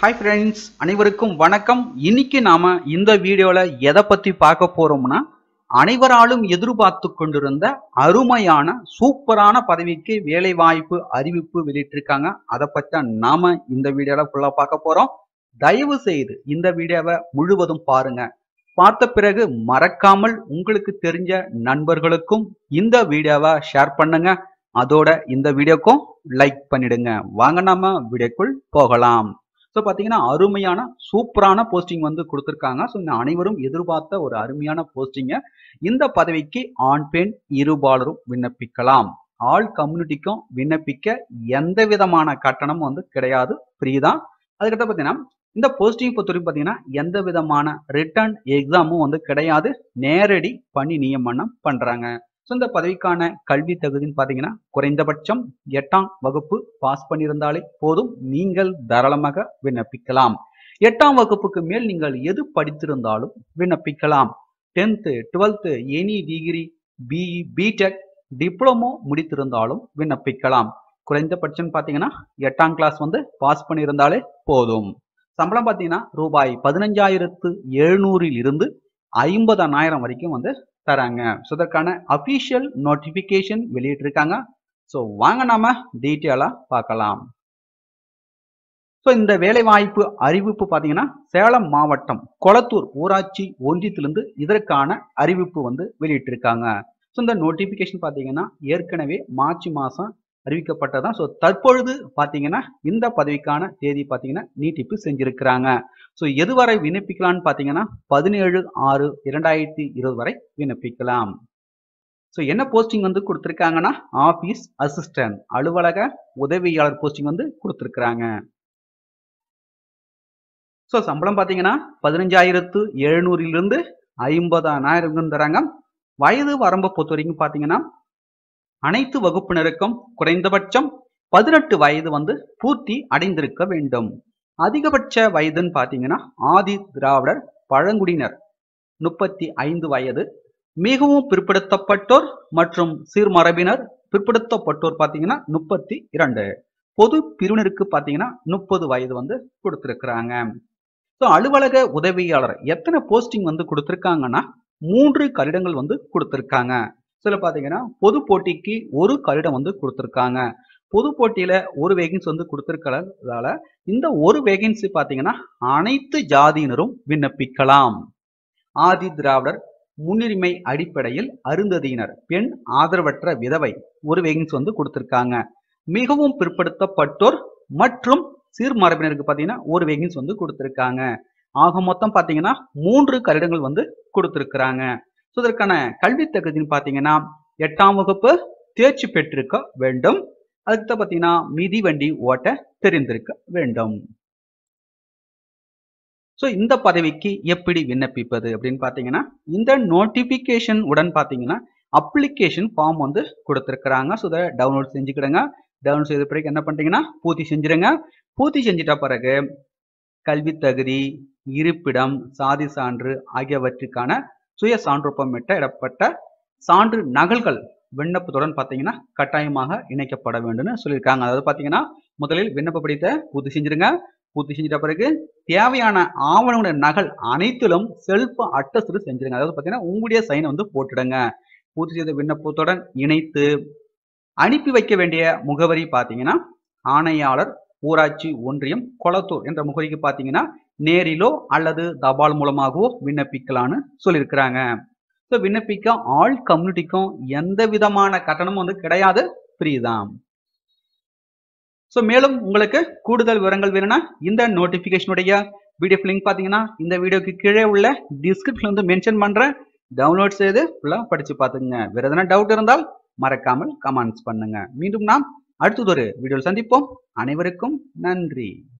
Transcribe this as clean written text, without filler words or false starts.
Hi friends, அனைவருக்கும் வணக்கம். இன்னைக்கு நாம இந்த வீடியோல எதை பத்தி பார்க்க போறோம்னா, அனைவராலும் எதிர்பார்த்து கொண்டிருந்த அருமையான சூப்பரான பதவிக்கு வேலை வாய்ப்பு அறிவிப்பு வெளியிட்டிருக்காங்க. அதை பத்தி நாம இந்த வீடியோல ஃபுல்லா பார்க்க போறோம். தயவு செய்து இந்த வீடியோவை முழுவதும் பாருங்க. பார்த்த பிறகு மறக்காமல் உங்களுக்கு தெரிஞ்ச நண்பர்களுக்கும் இந்த வீடியோவை ஷேர் பண்ணுங்க. அதோட இந்த வீடியோக்கும் லைக் பண்ணிடுங்க. வாங்க நாம வீடியோக்குள் போகலாம். ஸோ பார்த்தீங்கன்னா அருமையான சூப்பரான போஸ்டிங் வந்து கொடுத்துருக்காங்க. ஸோ அனைவரும் எதிர்பார்த்த ஒரு அருமையான போஸ்டிங்க. இந்த பதவிக்கு ஆண் பெண் இருபாலரும் விண்ணப்பிக்கலாம். ஆல் கம்யூனிட்டிக்கும் விண்ணப்பிக்க எந்த விதமான கட்டணமும் வந்து கிடையாது, ஃப்ரீ தான். அதுக்கிட்ட பார்த்தீங்கன்னா இந்த போஸ்டிங் பொறுத்தவரைக்கும் பார்த்தீங்கன்னா எந்த விதமான ரிட்டன் எக்ஸாமும் வந்து கிடையாது, நேரடி பணி நியமனம் பண்றாங்க. ஸோ இந்த பதவிக்கான கல்வி தகுதின்னு பார்த்தீங்கன்னா குறைந்தபட்சம் 8ஆம் வகுப்பு பாஸ் பண்ணியிருந்தாலே போதும், நீங்கள் தாராளமாக விண்ணப்பிக்கலாம். 8ஆம் வகுப்புக்கு மேல் நீங்கள் எது படித்திருந்தாலும் விண்ணப்பிக்கலாம். 10th 12th any degree, BE BTech diploma முடித்திருந்தாலும் விண்ணப்பிக்கலாம். குறைந்தபட்சம் பார்த்தீங்கன்னா 8ஆம் கிளாஸ் வந்து பாஸ் பண்ணியிருந்தாலே போதும். சம்பளம் பார்த்தீங்கன்னா ரூபாய் 15,700 இருந்து 50,000 வரைக்கும் வந்து தராங்க. ஸோ இதற்கான அபிஷியல் நோட்டிபிகேஷன் வெளியிட்டிருக்காங்க. ஸோ வாங்க நாம டீட்டெயிலா பார்க்கலாம். ஸோ இந்த வேலைவாய்ப்பு அறிவிப்பு பார்த்தீங்கன்னா சேலம் மாவட்டம் கொளத்தூர் ஊராட்சி ஒன்றியத்திலிருந்து இதற்கான அறிவிப்பு வந்து வெளியிட்டிருக்காங்க. ஸோ இந்த நோட்டிபிகேஷன் பார்த்தீங்கன்னா ஏற்கனவே மார்ச் மாதம் அறிவிக்கப்பட்டதான். ஸோ தற்பொழுது பார்த்தீங்கன்னா இந்த பதவிக்கான தேதி பார்த்தீங்கன்னா நீட்டிப்பு செஞ்சிருக்கிறாங்க. ஸோ எதுவரை விண்ணப்பிக்கலாம்னு பார்த்தீங்கன்னா 17/6/2020 வரை விண்ணப்பிக்கலாம். ஸோ என்ன போஸ்டிங் வந்து கொடுத்துருக்காங்கன்னா ஆபீஸ் அசிஸ்டன்ட், அலுவலக உதவியாளர் போஸ்டிங் வந்து கொடுத்துருக்குறாங்க. ஸோ சம்பளம் பார்த்தீங்கன்னா 15,700 இருந்து 50,000 தராங்க. வயது வரம்பை பொறுத்த வரைக்கும் பார்த்தீங்கன்னா அனைத்து வகுப்பினருக்கும் குறைந்தபட்சம் 18 வயது வந்து பூர்த்தி அடைந்திருக்க வேண்டும். அதிகபட்ச வயதுன்னு பார்த்தீங்கன்னா ஆதி திராவிடர் பழங்குடியினர் 35 வயது, மிகவும் பிற்படுத்தப்பட்டோர் மற்றும் சீர்மரபினர் பிற்படுத்தப்பட்டோர் பார்த்தீங்கன்னா 32, பொது பிரிவினருக்கு பார்த்தீங்கன்னா 30 வயது வந்து கொடுத்திருக்கிறாங்க. ஸோ அலுவலக உதவியாளர் எத்தனை போஸ்டிங் வந்து கொடுத்திருக்காங்கன்னா 3 கட்டிடங்கள் வந்து கொடுத்திருக்காங்க. சில பார்த்தீங்கன்னா பொது போட்டிக்கு ஒரு கட்டிடம் வந்து கொடுத்திருக்காங்க. பொது போட்டியில ஒரு வேகன்சி வந்து கொடுத்திருக்கிறதால இந்த ஒரு வேகன்சி பார்த்தீங்கன்னா அனைத்து ஜாதியினரும் விண்ணப்பிக்கலாம். ஆதி திராவிடர் முன்னுரிமை அடிப்படையில் அருந்ததியினர், பெண் ஆதரவற்ற விதவை ஒரு வேகன்சி வந்து கொடுத்திருக்காங்க. மிகவும் பிற்படுத்தப்பட்டோர் மற்றும் சீர்மரபினருக்கு பார்த்தீங்கன்னா ஒரு வேகன்சி வந்து கொடுத்திருக்காங்க. ஆக மொத்தம் பார்த்தீங்கன்னா 3 கட்டிடங்கள் வந்து கொடுத்திருக்கிறாங்க. ஸோ இதற்கான கல்வி தகுதின்னு பார்த்தீங்கன்னா 8ஆம் வகுப்பு தேர்ச்சி பெற்றிருக்க வேண்டும். அதுக்கு பார்த்தீங்கன்னா மிதிவண்டி ஓட்ட தெரிந்திருக்க வேண்டும். ஸோ இந்த பதவிக்கு எப்படி விண்ணப்பிப்பது அப்படின்னு பார்த்தீங்கன்னா இந்த நோட்டிபிகேஷன் உடன் பார்த்தீங்கன்னா அப்ளிகேஷன் ஃபார்ம் வந்து கொடுத்துருக்குறாங்க. ஸோ இதை டவுன்லோட் செஞ்சுக்கிடுங்க. டவுன்லோட் செய்த பிறகு என்ன பண்ணுறீங்கன்னா பூர்த்தி செஞ்சிருங்க. பூர்த்தி செஞ்சிட்ட பிறகு கல்வி தகுதி, இருப்பிடம், சாதி சான்று ஆகியவற்றுக்கான சுய சான்றொப்பமிட்ட இடப்பட்ட சான்று நகல்கள் விண்ணப்பத்துடன் பார்த்தீங்கன்னா கட்டாயமாக இணைக்கப்பட வேண்டும்னு சொல்லியிருக்காங்க. அதாவது பார்த்தீங்கன்னா முதலில் விண்ணப்ப படித்த பூர்த்தி செஞ்சிருங்க. பூர்த்தி செஞ்சிட்ட பிறகு தேவையான ஆவணங்களுடைய நகல் அனைத்திலும் செல்ஃப் அட்டஸ்ட் செஞ்சிருங்க. அதாவது பார்த்தீங்கன்னா உங்களுடைய சைனை வந்து போட்டுடுங்க. பூர்த்தி செய்த விண்ணப்பத்துடன் இணைத்து அனுப்பி வைக்க வேண்டிய முகவரி பார்த்தீங்கன்னா ஆணையாளர் ஊராட்சி ஒன்றியம் கொளத்தூர் என்ற முகவரிக்கு பார்த்தீங்கன்னா நேரிலோ அல்லது தபால் மூலமாகவோ விண்ணப்பிக்கலான்னு சொல்லியிருக்கிறாங்க. ஸோ விண்ணப்பிக்க ஆல் கம்யூனிட்டிக்கும் எந்த விதமான கட்டணமும் வந்து கிடையாது, ஃப்ரீ தான். ஸோ மேலும் உங்களுக்கு கூடுதல் விவரங்கள் வேணும்னா இந்த நோட்டிபிகேஷனுடைய பிடிஎஃப் லிங்க் பார்த்தீங்கன்னா இந்த வீடியோக்கு கீழே உள்ள டிஸ்கிரிப்ஷன் வந்து மென்ஷன் பண்றேன். டவுன்லோட் செய்து ஃபுல்லாக படிச்சு பார்த்துங்க. வேற எதனா டவுட் இருந்தால் மறக்காமல் கமெண்ட்ஸ் பண்ணுங்க. மீண்டும் நாம் அடுத்ததொரு வீடியோவில் சந்திப்போம். அனைவருக்கும் நன்றி.